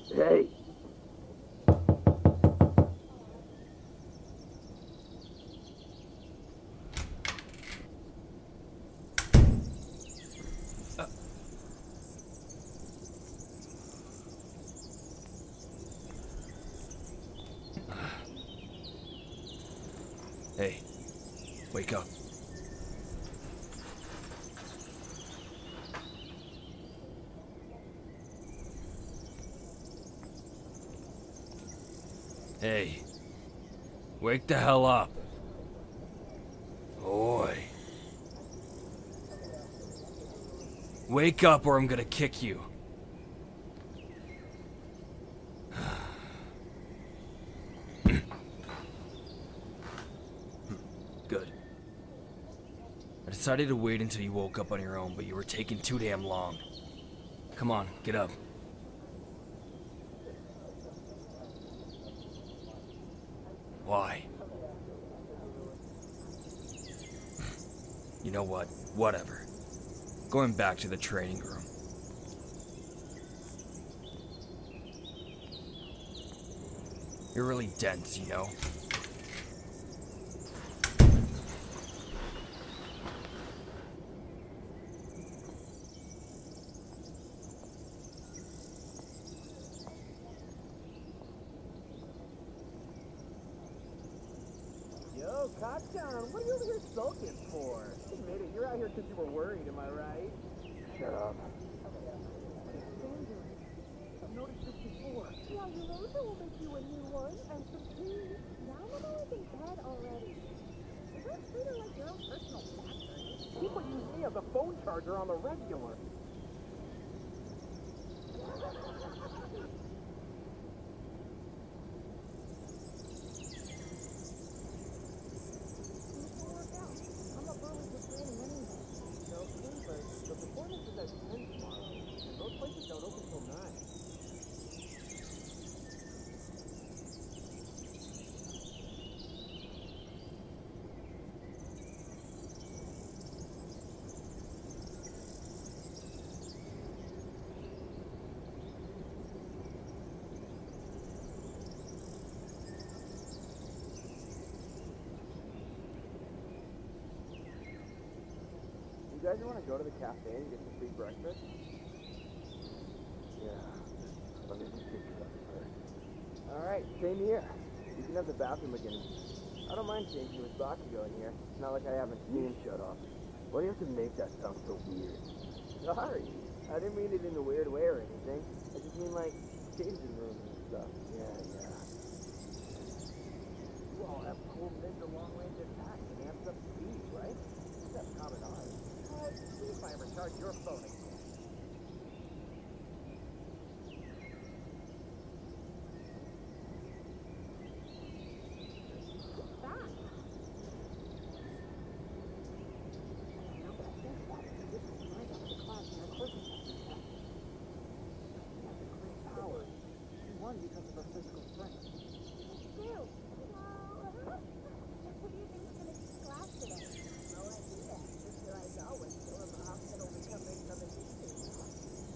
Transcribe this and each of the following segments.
Hey. Hey, wake up. Hey, wake the hell up. Oi. Wake up or I'm gonna kick you. Good. I decided to wait until you woke up on your own, but you were taking too damn long. Come on, get up. Why? You know what? Whatever. Going back to the training room. You're really dense, you know? Yo, Cocktown, what are you over here sulking for? Admit it, you're out here because you were worried, am I right? Shut up. I've noticed this before. Yeah, you know they will make you a new one and some tea. Yamamoto is in bed already. You don't treat her like your own personal factory. People use me as a phone charger on the regular. I'm up early for training anyway. Okay, but the performance is at 10 tomorrow, and those places don't open till 9. You guys want to go to the cafe and get some free breakfast? Yeah. Let me just think about it first. Alright, same here. You can have the bathroom again. I don't mind changing with Bakugo in here. It's not like I haven't seen him shut off. Why do you have to make that sound so weird? Sorry. I didn't mean it in a weird way or anything. I just mean like changing rooms and stuff. Yeah. You all have cool mid to long range attacks and amps up speed, right? That's common art. See if I ever charge your phone again. Back. Now that I think about it, this is right up the class in our cooking test. She has a great power. She won because of her physical strength. Still. Well, what do you think is going to teach class today? No idea. Just here I go and still in the hospital recovering from a knee surgery.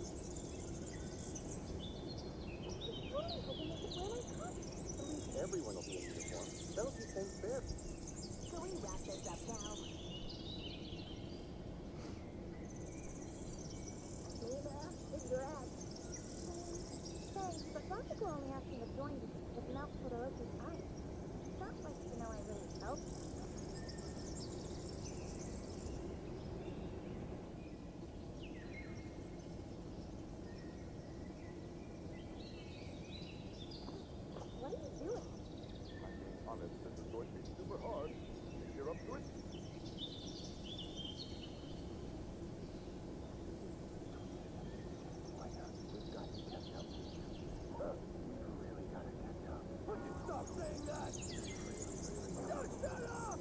Totally hoping they could wear my costume. At least everyone will be in uniform. That'll keep things fair. Can we wrap this up now? Lena, if you're at. Thanks, but Bakugo only asked me to join because it melts Todoroki's ice. It's not like, I really helped him. What are you doing? I'm being honest, this is going to be super hard. If you're up to it. We've got to catch up. We really gotta catch up. Would you stop saying that? Just shut up!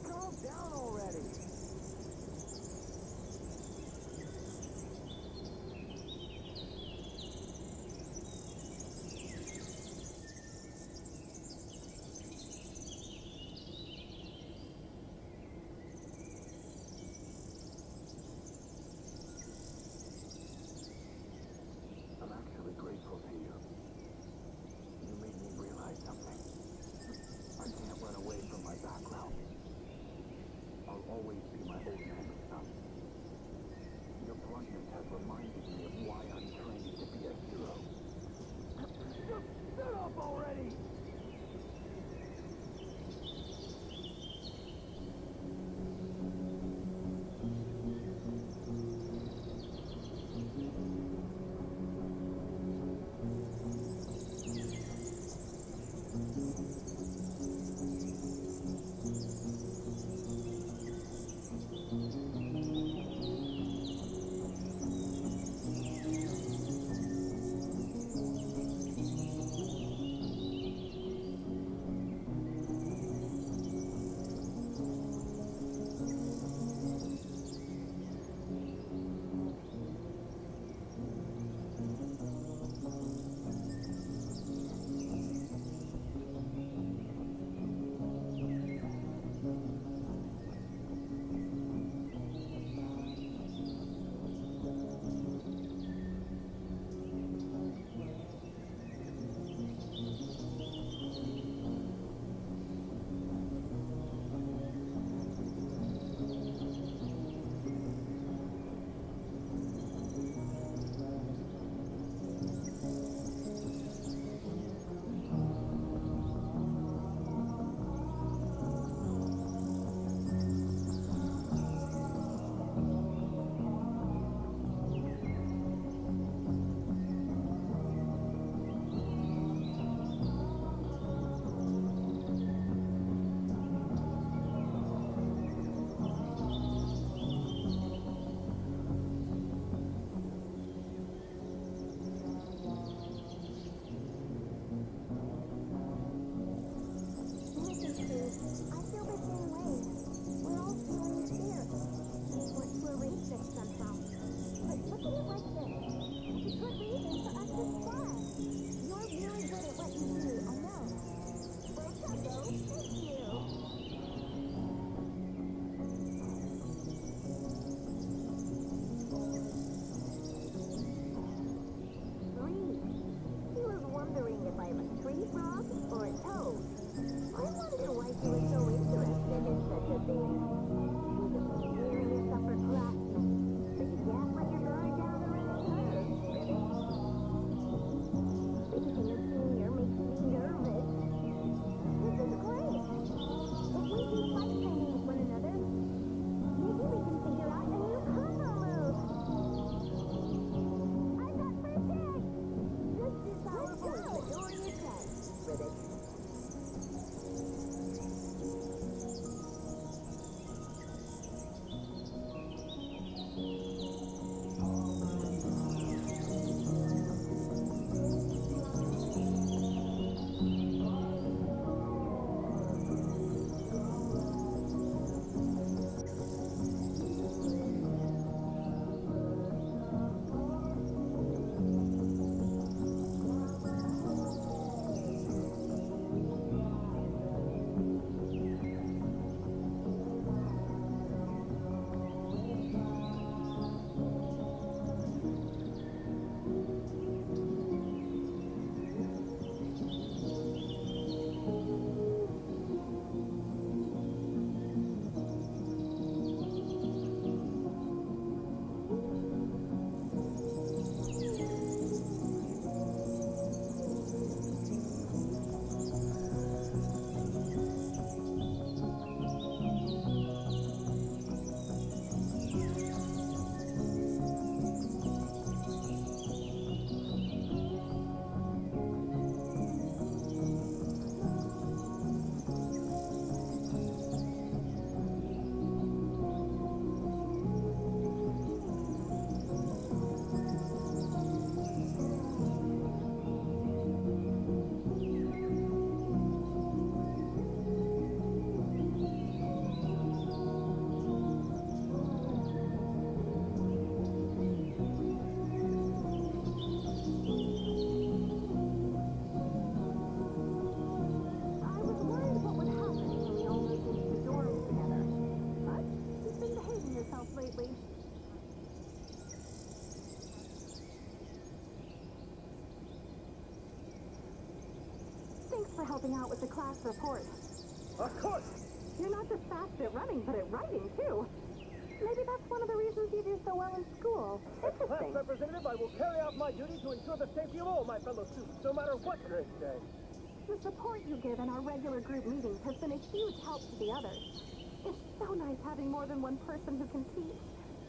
for helping out with the class report. Of course! You're not just fast at running, but at writing, too. Maybe that's one of the reasons you do so well in school. As class Interesting. representative, I will carry out my duty to ensure the safety of all my fellow students, no matter what grade say. The support you give in our regular group meetings has been a huge help to the others. It's so nice having more than one person who can teach.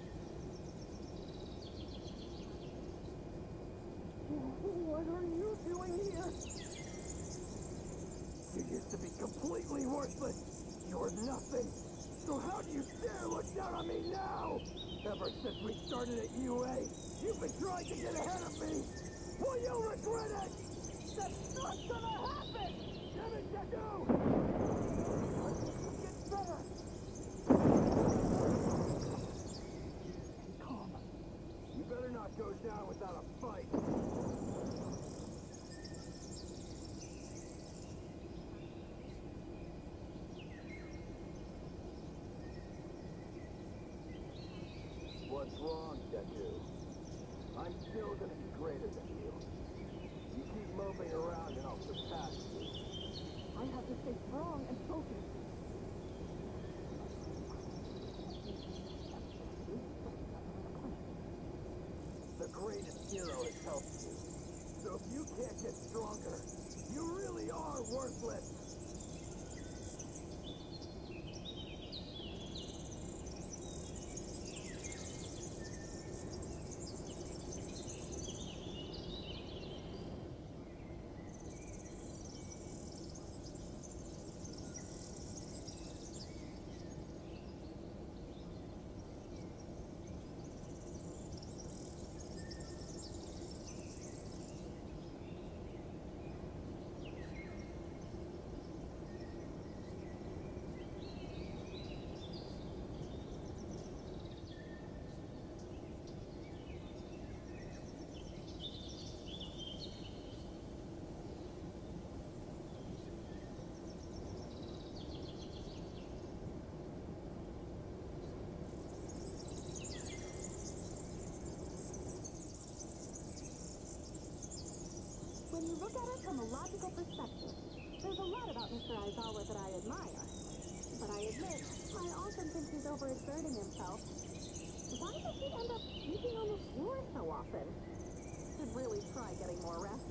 What are you doing here? You used to be completely worthless. You're nothing. So how do you dare look down on me now? Ever since we started at UA, you've been trying to get ahead of me. Will you regret it? That's not gonna happen! Damn it, Deku! Get better! Calm. You better not go down without a fight. What's wrong, Deku? I'm still gonna be greater than you. You keep moping around and I'll surpass you. I have to stay strong and focused. The greatest hero has helped you. So if you can't get stronger, you really are worthless. When you look at it from a logical perspective, there's a lot about Mr. Aizawa that I admire. But I admit, I often think he's overexerting himself. Why does he end up sleeping on the floor so often? Should really try getting more rest.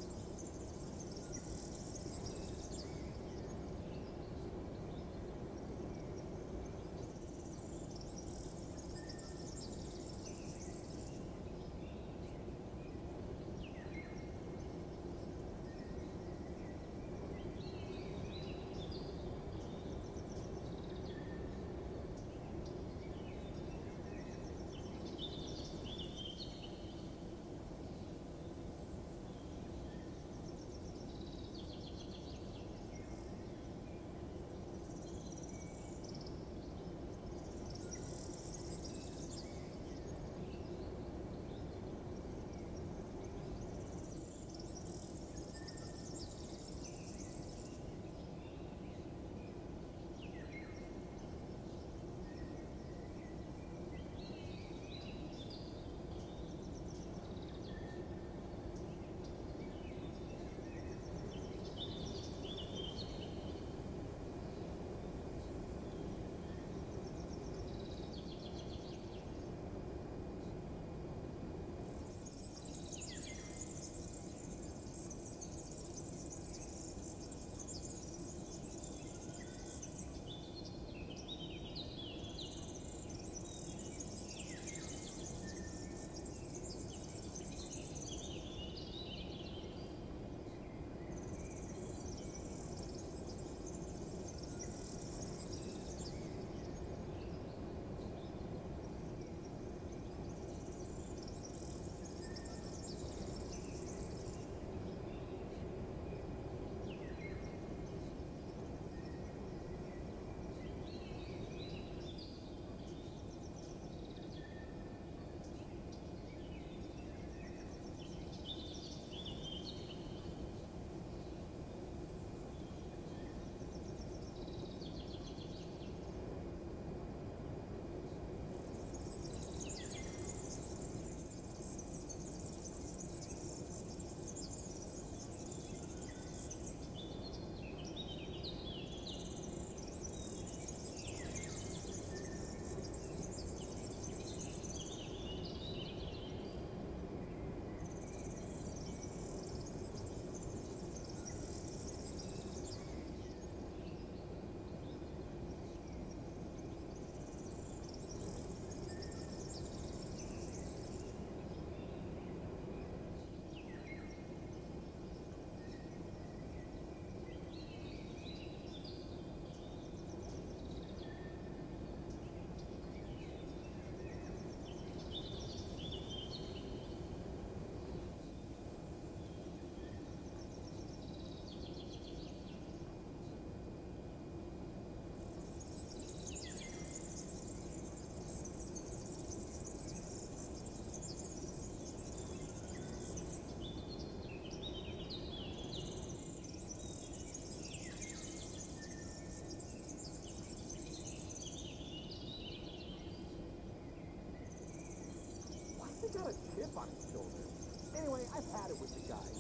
I've had it with the guys.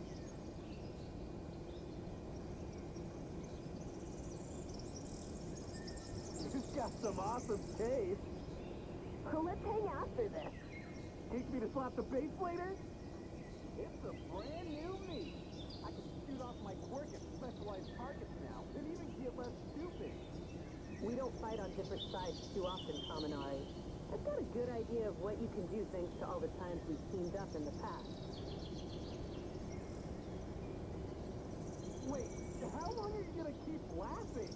You've got some awesome taste. Well, let's hang after this. Teach me to slap the bass later? It's a brand new me. I can shoot off my quirk at specialized targets now, and even get less stupid. We don't fight on different sides too often, Kaminari. I've got a good idea of what you can do thanks to all the times we've teamed up in the past. Wait, how long are you gonna keep laughing?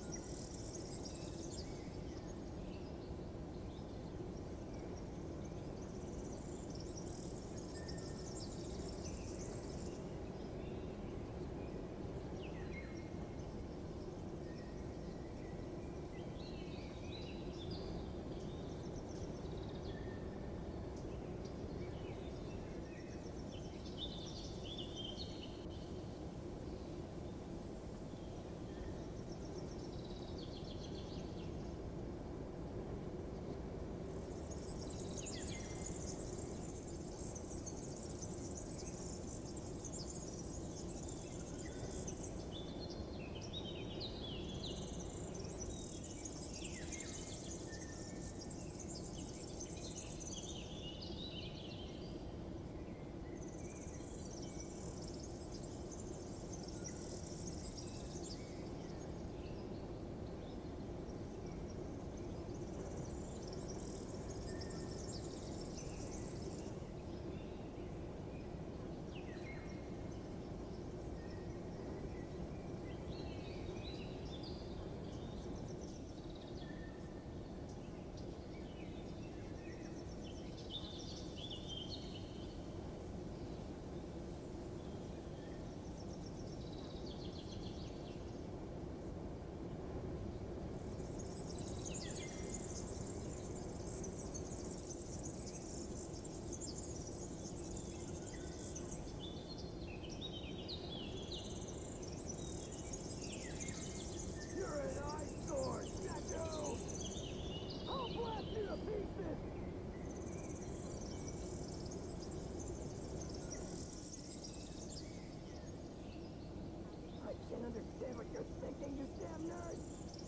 Understand what you're thinking, you damn nerd!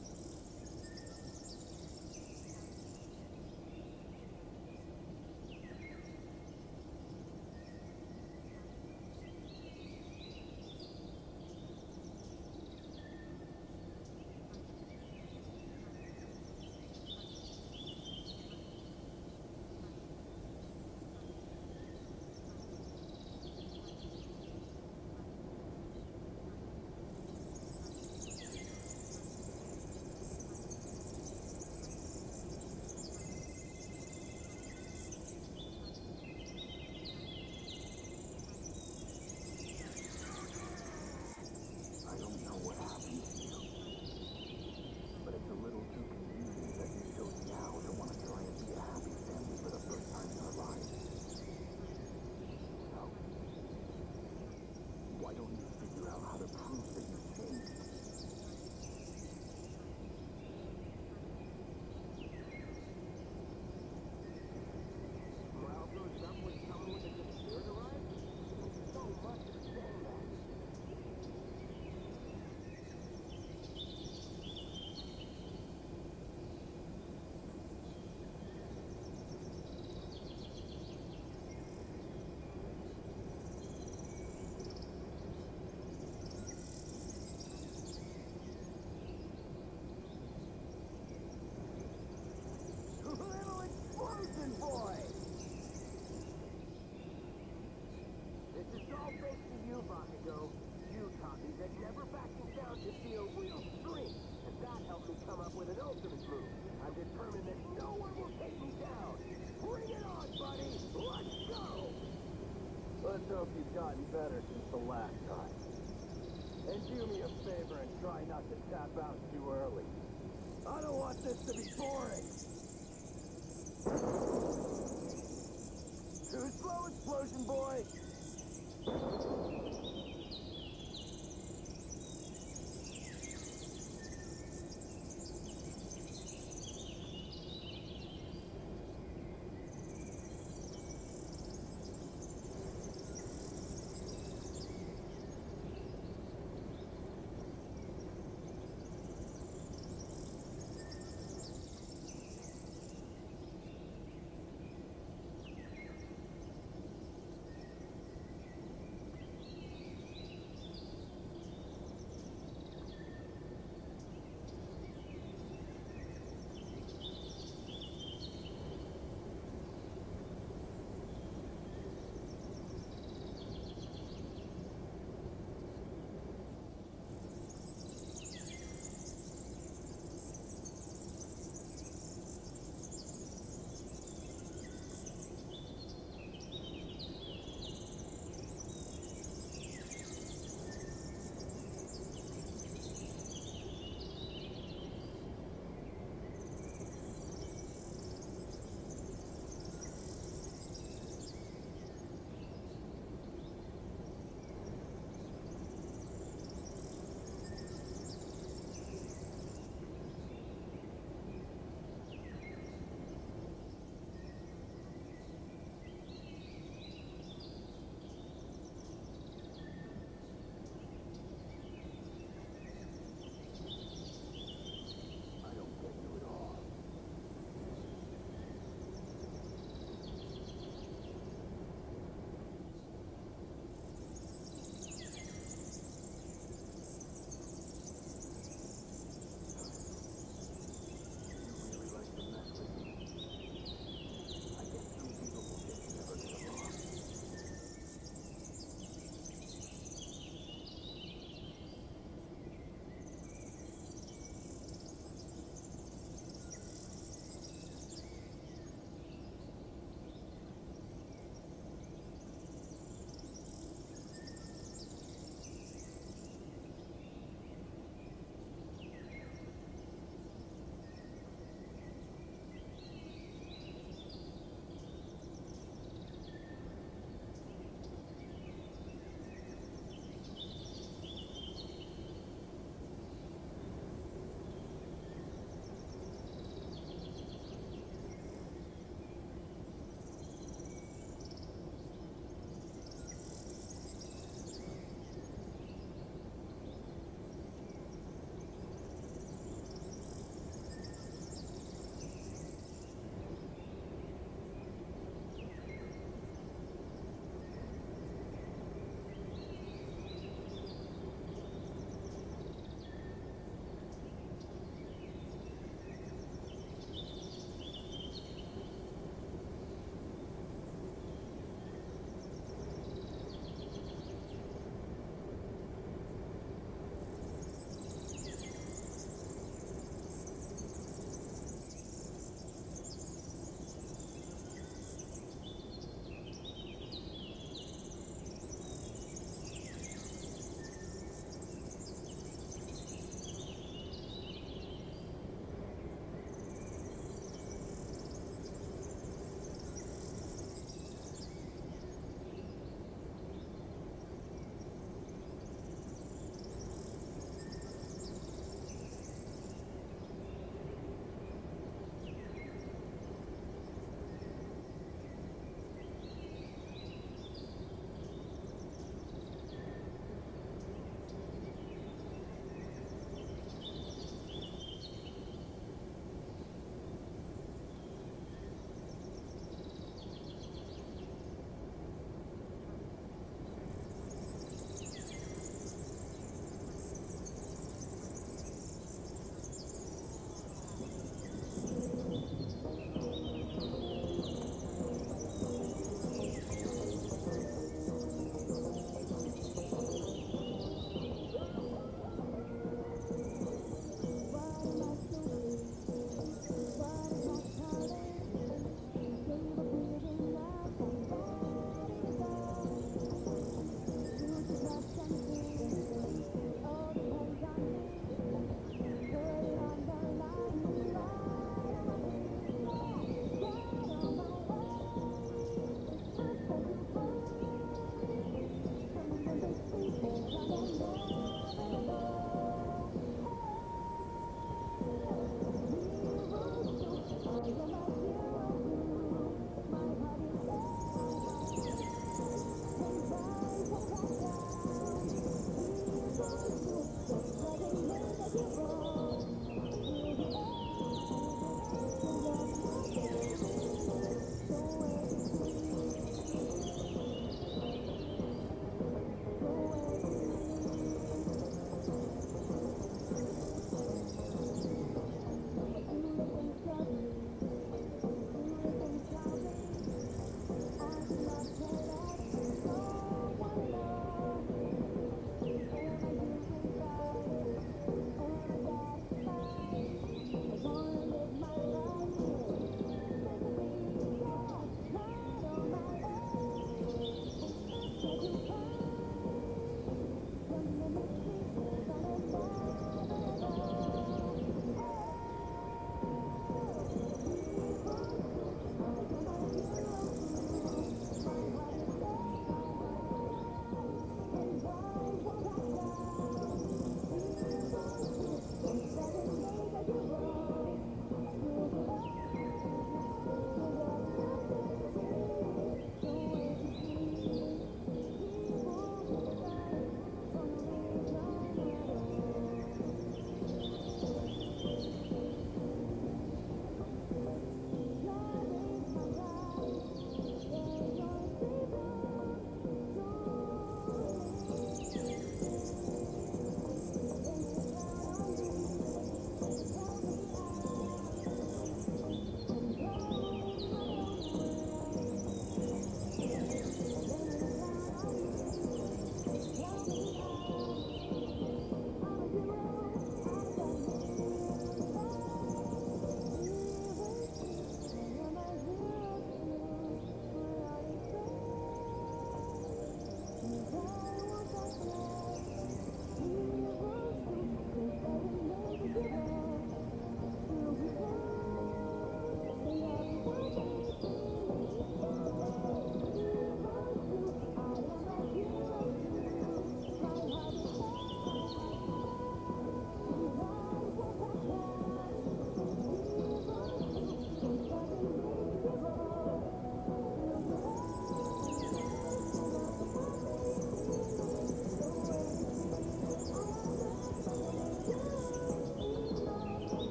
Let's hope you've gotten better since the last time. And do me a favor and try not to tap out too early. I don't want this to be boring! Too slow, explosion boy!